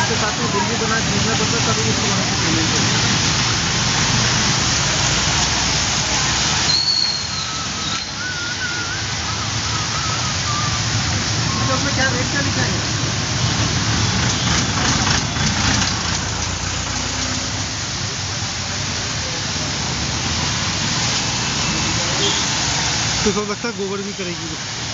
उसके साथ में बिल भी बना भेजना पड़ता है, तभी उसको वहाँ से पेमेंट करेंगे। उसमें क्या रेट क्या लिखा है? तो सब लगता है गोबर भी करेगी।